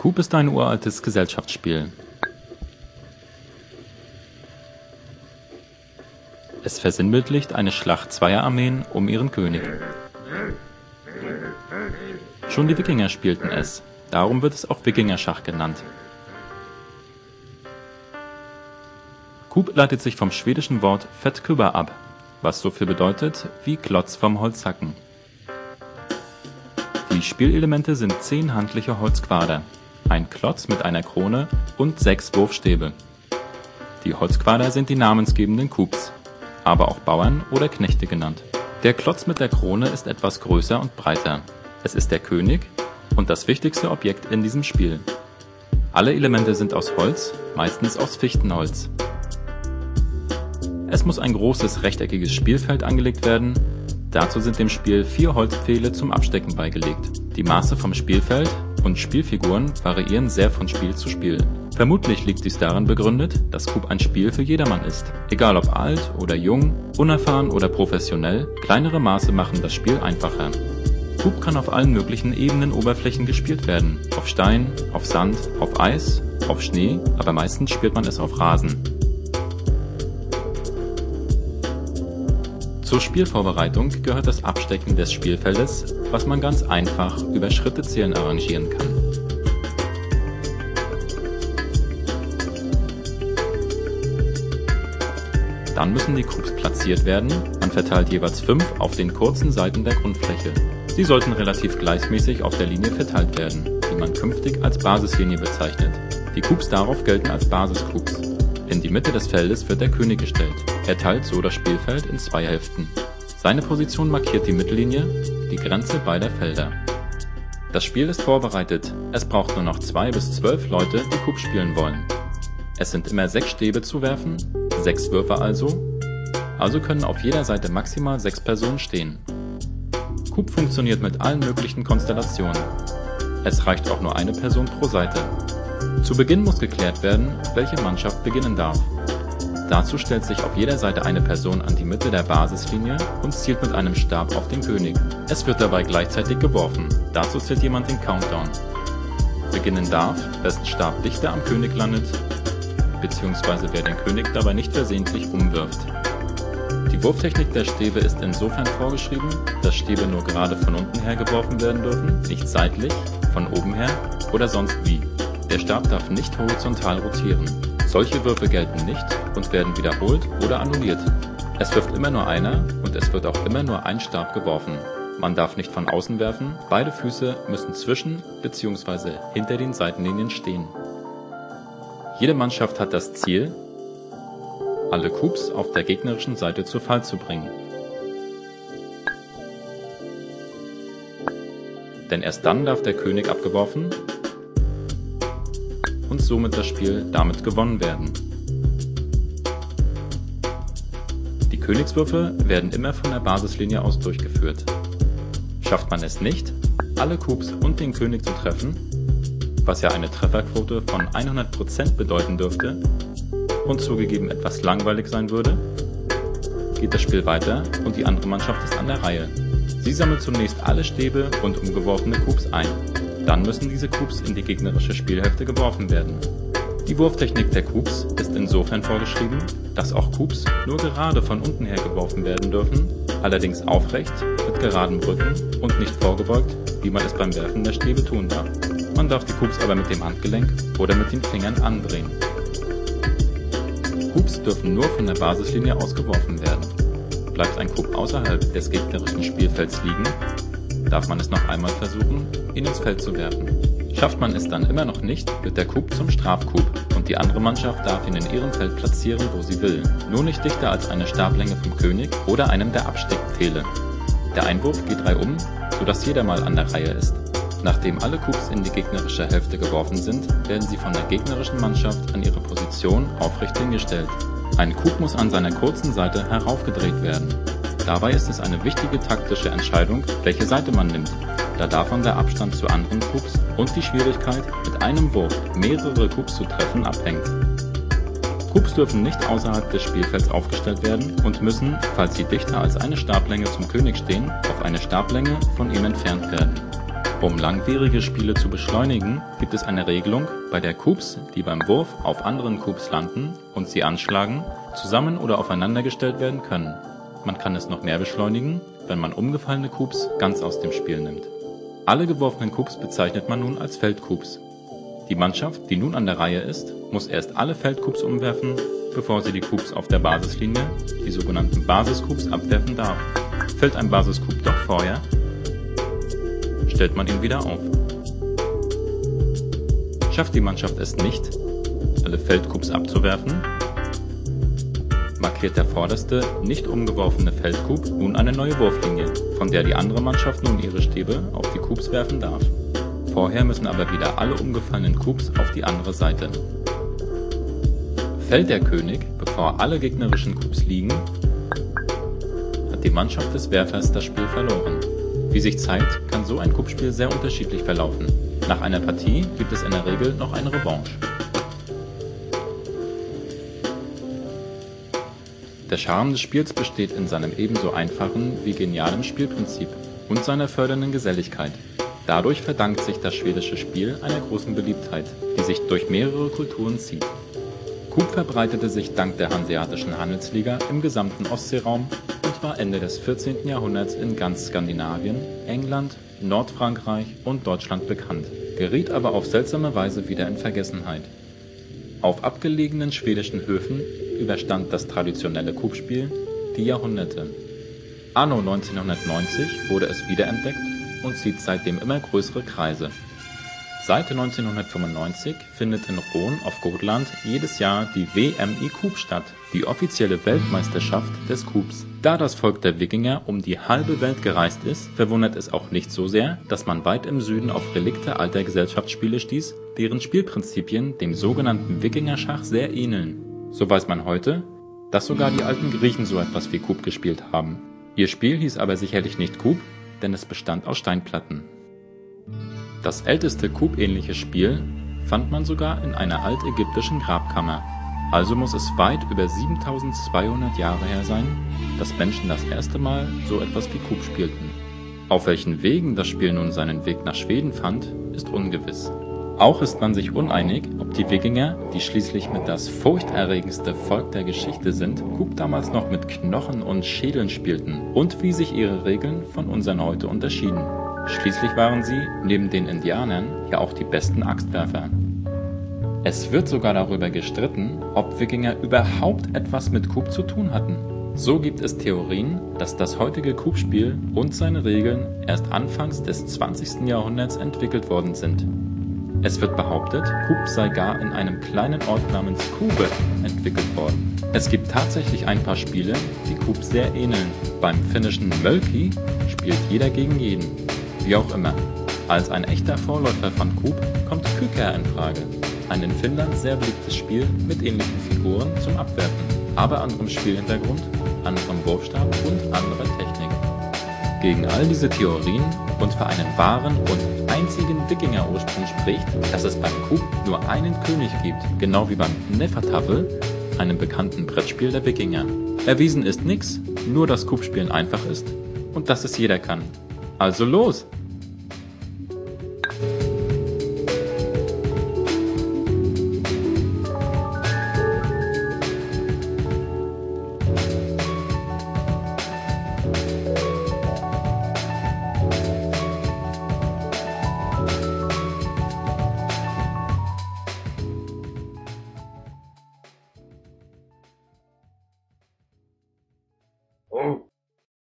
Coup ist ein uraltes Gesellschaftsspiel. Es versinnbildlicht eine Schlacht zweier Armeen um ihren König. Schon die Wikinger spielten es, darum wird es auch Wikingerschach genannt. Coup leitet sich vom schwedischen Wort fettkubbe ab, was so viel bedeutet wie Klotz vom Holzhacken. Die Spielelemente sind 10 handliche Holzquader, ein Klotz mit einer Krone und 6 Wurfstäbe. Die Holzquader sind die namensgebenden Coups, aber auch Bauern oder Knechte genannt. Der Klotz mit der Krone ist etwas größer und breiter. Es ist der König und das wichtigste Objekt in diesem Spiel. Alle Elemente sind aus Holz, meistens aus Fichtenholz. Es muss ein großes rechteckiges Spielfeld angelegt werden. Dazu sind dem Spiel 4 Holzpfähle zum Abstecken beigelegt. Die Maße vom Spielfeld und Spielfiguren variieren sehr von Spiel zu Spiel. Vermutlich liegt dies darin begründet, dass Coup ein Spiel für jedermann ist. Egal ob alt oder jung, unerfahren oder professionell, kleinere Maße machen das Spiel einfacher. Coup kann auf allen möglichen Ebenen-Oberflächen gespielt werden. Auf Stein, auf Sand, auf Eis, auf Schnee, aber meistens spielt man es auf Rasen. Zur Spielvorbereitung gehört das Abstecken des Spielfeldes, was man ganz einfach über Schrittezählen arrangieren kann. Dann müssen die Coups platziert werden, man verteilt jeweils 5 auf den kurzen Seiten der Grundfläche. Sie sollten relativ gleichmäßig auf der Linie verteilt werden, die man künftig als Basislinie bezeichnet. Die Coups darauf gelten als Basiscoups. In die Mitte des Feldes wird der König gestellt. Er teilt so das Spielfeld in 2 Hälften. Seine Position markiert die Mittellinie, die Grenze beider Felder. Das Spiel ist vorbereitet. Es braucht nur noch 2 bis 12 Leute, die Coup spielen wollen. Es sind immer 6 Stäbe zu werfen, 6 Würfe also können auf jeder Seite maximal 6 Personen stehen. Coup funktioniert mit allen möglichen Konstellationen. Es reicht auch nur eine Person pro Seite. Zu Beginn muss geklärt werden, welche Mannschaft beginnen darf. Dazu stellt sich auf jeder Seite eine Person an die Mitte der Basislinie und zielt mit einem Stab auf den König. Es wird dabei gleichzeitig geworfen. Dazu zählt jemand den Countdown. Beginnen darf, wessen Stab dichter am König landet, beziehungsweise wer den König dabei nicht versehentlich umwirft. Die Wurftechnik der Stäbe ist insofern vorgeschrieben, dass Stäbe nur gerade von unten her geworfen werden dürfen, nicht seitlich, von oben her oder sonst wie. Der Stab darf nicht horizontal rotieren. Solche Würfe gelten nicht und werden wiederholt oder annulliert. Es wirft immer nur einer und es wird auch immer nur ein Stab geworfen. Man darf nicht von außen werfen, beide Füße müssen zwischen bzw. hinter den Seitenlinien stehen. Jede Mannschaft hat das Ziel, alle Coups auf der gegnerischen Seite zu Fall zu bringen. Denn erst dann darf der König abgeworfen und somit das Spiel damit gewonnen werden. Die Königswürfe werden immer von der Basislinie aus durchgeführt. Schafft man es nicht, alle Coups und den König zu treffen, was ja eine Trefferquote von 100% bedeuten dürfte und zugegeben etwas langweilig sein würde, geht das Spiel weiter und die andere Mannschaft ist an der Reihe. Sie sammelt zunächst alle Stäbe und umgeworfene Coups ein. Dann müssen diese Coups in die gegnerische Spielhälfte geworfen werden. Die Wurftechnik der Coups ist insofern vorgeschrieben, dass auch Coups nur gerade von unten her geworfen werden dürfen, allerdings aufrecht, mit geradem Rücken und nicht vorgebeugt, wie man es beim Werfen der Stäbe tun darf. Man darf die Coups aber mit dem Handgelenk oder mit den Fingern andrehen. Coups dürfen nur von der Basislinie aus geworfen werden. Bleibt ein Coup außerhalb des gegnerischen Spielfelds liegen, darf man es noch einmal versuchen, ihn ins Feld zu werfen. Schafft man es dann immer noch nicht, wird der Coup zum Strafcoup und die andere Mannschaft darf ihn in ihrem Feld platzieren, wo sie will, nur nicht dichter als eine Stablänge vom König oder einem der Absteckpfähle. Der Einwurf geht reihum, sodass jeder mal an der Reihe ist. Nachdem alle Coups in die gegnerische Hälfte geworfen sind, werden sie von der gegnerischen Mannschaft an ihre Position aufrecht hingestellt. Ein Coup muss an seiner kurzen Seite heraufgedreht werden. Dabei ist es eine wichtige taktische Entscheidung, welche Seite man nimmt, da davon der Abstand zu anderen Coups und die Schwierigkeit, mit einem Wurf mehrere Coups zu treffen, abhängt. Coups dürfen nicht außerhalb des Spielfelds aufgestellt werden und müssen, falls sie dichter als eine Stablänge zum König stehen, auf eine Stablänge von ihm entfernt werden. Um langwierige Spiele zu beschleunigen, gibt es eine Regelung, bei der Coups, die beim Wurf auf anderen Coups landen und sie anschlagen, zusammen oder aufeinander gestellt werden können. Man kann es noch mehr beschleunigen, wenn man umgefallene Coups ganz aus dem Spiel nimmt. Alle geworfenen Coups bezeichnet man nun als Feldcoups. Die Mannschaft, die nun an der Reihe ist, muss erst alle Feldcoups umwerfen, bevor sie die Coups auf der Basislinie, die sogenannten Basiscoups, abwerfen darf. Fällt ein Basiscoup doch vorher, stellt man ihn wieder auf. Schafft die Mannschaft es nicht, alle Feldcoups abzuwerfen, markiert der vorderste, nicht umgeworfene Feldcoup nun eine neue Wurflinie, von der die andere Mannschaft nun ihre Stäbe auf die Coups werfen darf. Vorher müssen aber wieder alle umgefallenen Coups auf die andere Seite. Fällt der König, bevor alle gegnerischen Coups liegen, hat die Mannschaft des Werfers das Spiel verloren. Wie sich zeigt, kann so ein Coup-Spiel sehr unterschiedlich verlaufen. Nach einer Partie gibt es in der Regel noch eine Revanche. Der Charme des Spiels besteht in seinem ebenso einfachen wie genialen Spielprinzip und seiner fördernden Geselligkeit. Dadurch verdankt sich das schwedische Spiel einer großen Beliebtheit, die sich durch mehrere Kulturen zieht. Coup verbreitete sich dank der Hanseatischen Handelsliga im gesamten Ostseeraum und war Ende des 14. Jahrhunderts in ganz Skandinavien, England, Nordfrankreich und Deutschland bekannt, geriet aber auf seltsame Weise wieder in Vergessenheit. Auf abgelegenen schwedischen Höfen überstand das traditionelle Coup-Spiel die Jahrhunderte. Anno 1990 wurde es wiederentdeckt und zieht seitdem immer größere Kreise. Seit 1995 findet in Roon auf Gotland jedes Jahr die WMI Coup statt, die offizielle Weltmeisterschaft des Coups. Da das Volk der Wikinger um die halbe Welt gereist ist, verwundert es auch nicht so sehr, dass man weit im Süden auf Relikte alter Gesellschaftsspiele stieß, deren Spielprinzipien dem sogenannten Wikingerschach sehr ähneln. So weiß man heute, dass sogar die alten Griechen so etwas wie Coup gespielt haben. Ihr Spiel hieß aber sicherlich nicht Coup, denn es bestand aus Steinplatten. Das älteste Coup-ähnliche Spiel fand man sogar in einer altägyptischen Grabkammer. Also muss es weit über 7200 Jahre her sein, dass Menschen das erste Mal so etwas wie Coup spielten. Auf welchen Wegen das Spiel nun seinen Weg nach Schweden fand, ist ungewiss. Auch ist man sich uneinig, ob die Wikinger, die schließlich mit das furchterregendste Volk der Geschichte sind, Coup damals noch mit Knochen und Schädeln spielten und wie sich ihre Regeln von unseren heute unterschieden. Schließlich waren sie, neben den Indianern, ja auch die besten Axtwerfer. Es wird sogar darüber gestritten, ob Wikinger überhaupt etwas mit Coup zu tun hatten. So gibt es Theorien, dass das heutige Coup-Spiel und seine Regeln erst anfangs des 20. Jahrhunderts entwickelt worden sind. Es wird behauptet, Coup sei gar in einem kleinen Ort namens Kube entwickelt worden. Es gibt tatsächlich ein paar Spiele, die Coup sehr ähneln. Beim finnischen Mölki spielt jeder gegen jeden. Wie auch immer, als ein echter Vorläufer von Coup kommt Kykä in Frage. Ein in Finnland sehr beliebtes Spiel mit ähnlichen Figuren zum Abwerfen, aber anderem Spielhintergrund, anderem Wurfstab und anderer Technik. Gegen all diese Theorien und für einen wahren und einzigen Wikinger-Ursprung spricht, dass es beim Coup nur einen König gibt, genau wie beim Hnefatafl, einem bekannten Brettspiel der Wikinger. Erwiesen ist nix, nur dass Coup-Spielen einfach ist und dass es jeder kann. Also los!